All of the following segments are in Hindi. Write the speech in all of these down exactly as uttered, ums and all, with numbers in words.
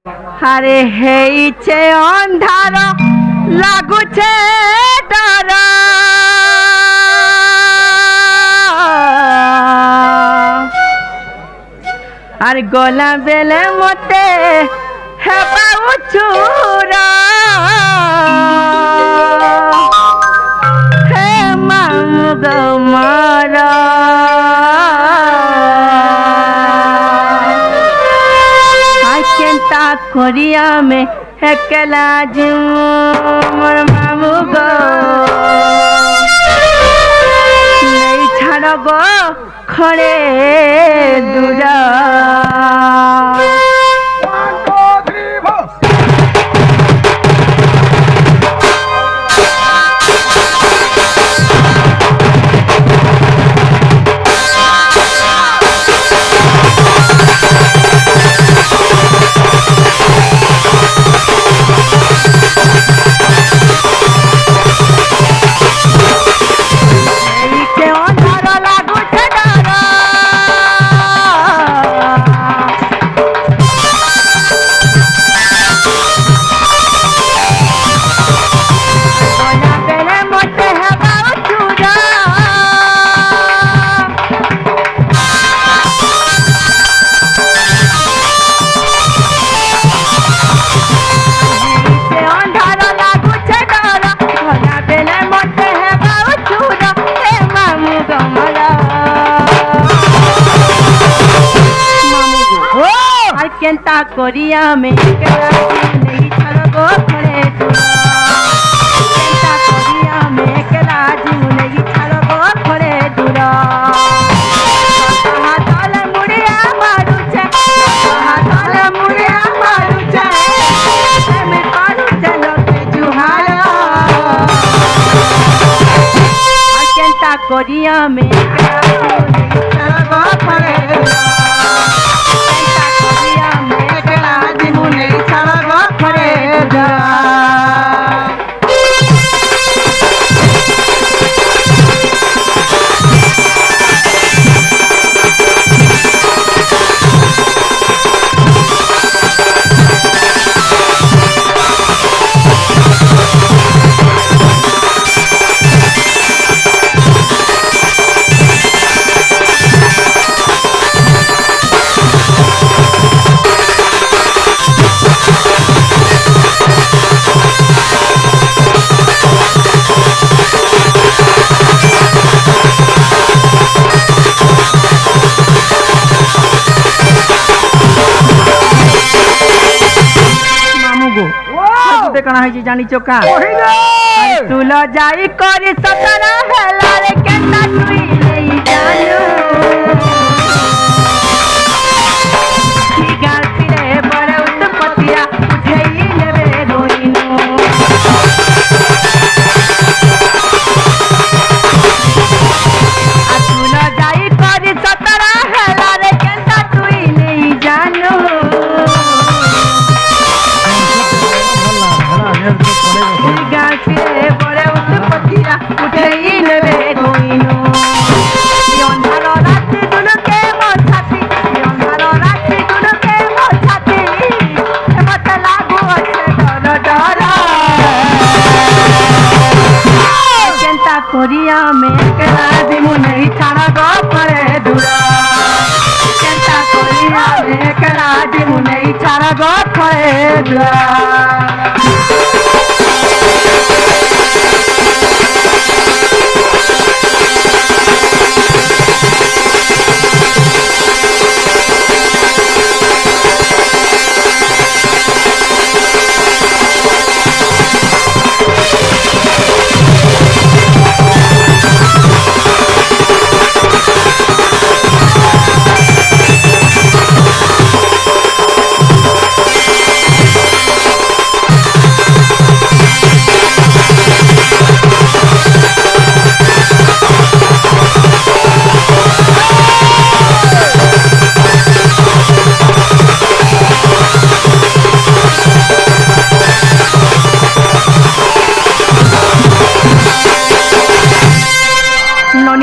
अरे हेइछे अंधार लागुछे डर अरे गला बेले मते हेबा उछुरा हे मामु गमारा केंता कोरिया में एकला मोर मामू गो नहीं छाड़ गो खड़े दूरा केंता कोरिया में एकला नहीं छाड़ गो खड़े दूरा केंता कोरिया में एकला नहीं छाड़ गो खड़े दूरा हाथले मुड़िया मारुचे हाथले मुड़िया मारुचे मैं पारू चलो के जुहारा केंता कोरिया में एकला नहीं छाड़ गो खड़े दूरा कणा है जानी चोका तू लो जाई करी सतना हेला रे केता तुई नहीं जानू ठीक आती रे बड़े उत्पतिया उठेई लेवे रोइनो आ तू लो जाई करी सतना हेला रे केता तुई नहीं जानू कोरिया में एकला दिमु नहीं छाड़ा गो खड़े दूरा केंता कोरिया में एकला दिमु नहीं छाड़ा गो खड़े दूरा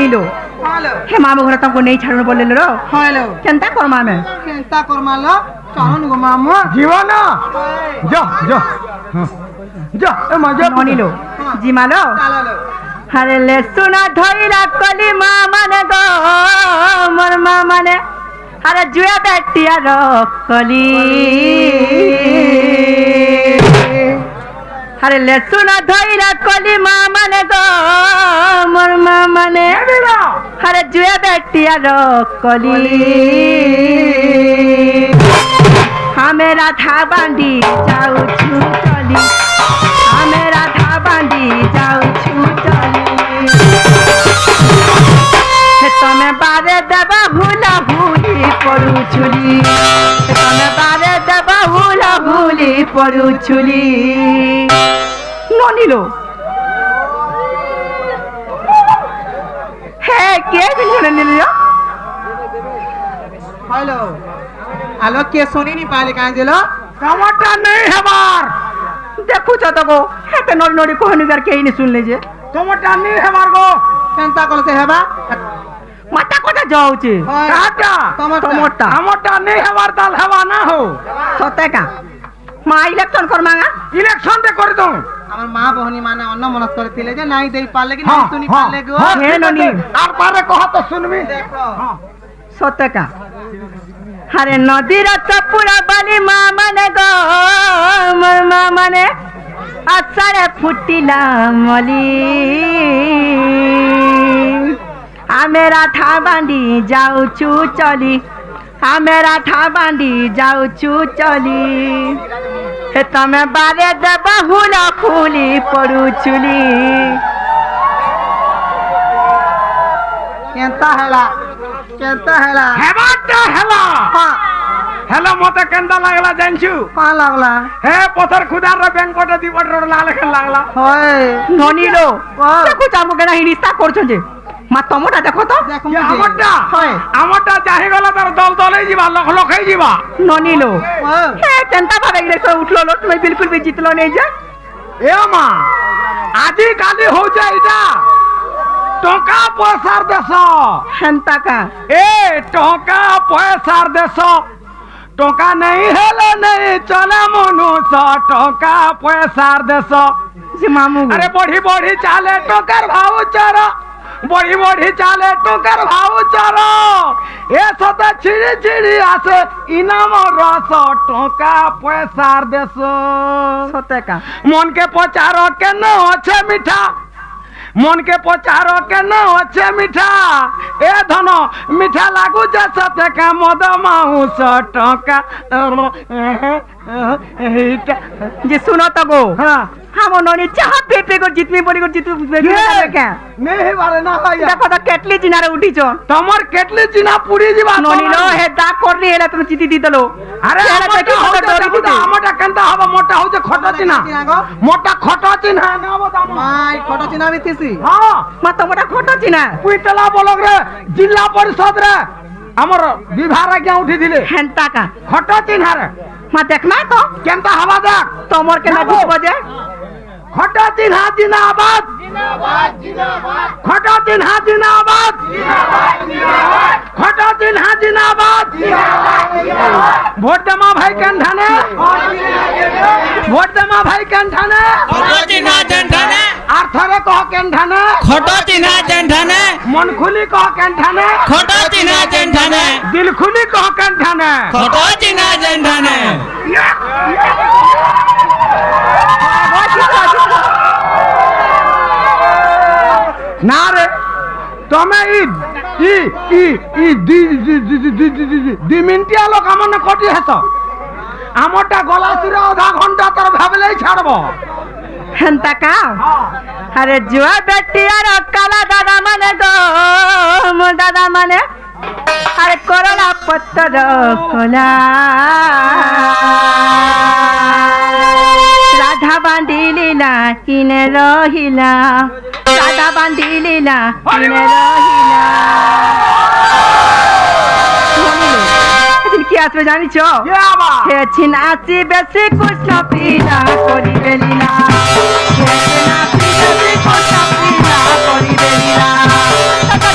हे मामू घर तुमको नहीं छाड़न बोले लो हेलो केंता करमा में केंता करमा लो चलन गो मामा जीवन जो जो जो ए मजा ननिलो जिमालो अरे ले सुना धइला कली मामा ने गो मोर मामा ने अरे जुया बेटिया रखली अरे ले सुना धइला कली मामा ने गो मोर मामा ने अरे जुया बेटिया रखली हमें राधा बांधी जाऊ छू चली हमें राधा बांधी जाऊ छू चली तमे बारे देवा हुला हुली पड़ू छुली तमे बारे देवा हुला हुली पड़ू छुली ननिलो हे के बिन ननिलो हेलो आलो के सुनी नहीं पाले कहाँ दिलो टमाटर नहीं है बार देखो चाहता को है तो नोड़ी नोड़ी कोहनी करके ही नहीं सुन लीजिए टमाटर नहीं है बार को चिंता कल से है बा माता को तो जाओ ची काटा टमाटर टमाटर नहीं है बार दाल हवा ना हो सत्य का माँ इलेक्शन कर मांगा इलेक्शन दे कर दूं আমার মা বহনি মানে অন্য মনস্ক করতিলে যে নাই দেই পারলে কি নাই শুনি পারলে গো হে ননি আর পারে কহ তো শুনবি দেখো सत्य का अरे नदीर चपुरा बाली मामा ने गो मोर मामा ने आसारे फुटिला मली आमे राठा बांधी जाऊ छू चली आमे राठा बांधी जाऊ छू चली हे तमे बारे देबा हुला फूली पड़ू छुली केंता हैला केंता हैला हेबाटा हेला हां हेलो मते केंदा लागला जानछु का लागला हे पत्थर खुदार रे बैंकट दीपट रोड लाल खेल लागला होय ननिलो देखो चामु केना हिनिस्ता करछन जे मा तमोटा देखो तो देखो ये हमटा होय हमटा चाहि गला तार दल दलै जीवा लख लखै जीवा ननिलो हे केंता भाबे इलेक्शन उठलो लो तुम बिल्कुल भी जितलो नै जे ए मा आजी काली हो जाइदा टका पैसार देश हेंता का ए टका पैसार देश टका नहीं हेले नहीं चले मनुष्य टका पैसार देश जे मामू अरे बढ़ी बढ़ी चाले टकर भाव चर बढ़ी बढ़ी चाले टकर भाव चर ए सदा छिड़ी छिड़ी आसे इनाम रस टका पैसार देश सत्य का मन के पचार के न अच्छे मीठा मन के पचार के न अच्छे मीठा ए धन मीठा लागू जैसा का मद माउस टका जे सुनो तो गो हाँ हम ननी चाह पे पे को जितमी बड़ी को जितू क्या नहीं बारे ना भाई देखो तो केटली जिनारे उठी छो तमर केटली जिना पूरी जीवा ननी लो हे दा करली हेला तुम चिति दी दलो अरे मोटा कंता हवा मोटा हो जे खटा चिना मोटा खटा चिना ना बता माय खटा चिना भी थीसी हां मा तो मोटा खटा चिना कुइटला ब्लॉक रे जिला परिषद रे हमर विभाग क्या उठी दिले हेंता का खटा चिन्हा रे मा देखना तो केंता हवा देख तमर के ना जित बजे खटा चिन्हा जिंदाबाद जिंदाबाद जिंदाबाद खटा चिन्हा जिंदाबाद जिंदाबाद जिंदाबाद खटा चिन्हा जिंदाबाद जिंदाबाद जिंदाबाद वोट दमा भाई कंठाने वोट दमा भाई कंठाने खटा चिन्हा जंठाने आर्थरे कह कंठाने खटा चिन्हा जंठाने मन खुली कह कंठाने खटा चिन्हा जंठाने दिल खुली कह कंठाने खटा चिन्हा जंठाने ना रे तमे ई ई ई ई दी दी दी दी दी दी मिनिटिया लोक हमने कटी हेत हमटा गलासिरे आधा घंटा तर भाबले छाड़बो हेंता का अरे जुआ बेटिया रो काला दादा माने गो मो दादा माने अरे कोरोना पत्तर कोला राधा बांधिलीला किने रहिला राधा बांधिलीला किने रहिला दिन की आसवे जानी छो ये आबा हे छिनासी बेसी कुछ न पीला कोरी बेलीला हे छिनासी बेसी कुछ न पीला कोरी बेलीला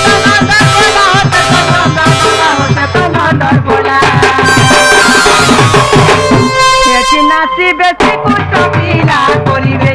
तक तक तक बोला तक तक तक बोला নাচি বেশি কুট পিলা করিবে